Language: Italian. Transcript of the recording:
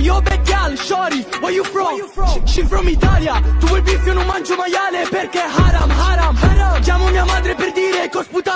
yo bad gal, shorty, where you from? She from Italia. Tu vuoi beef, io non mangio maiale perché haram, haram, haram. Chiamo mia madre per dire che ho sputato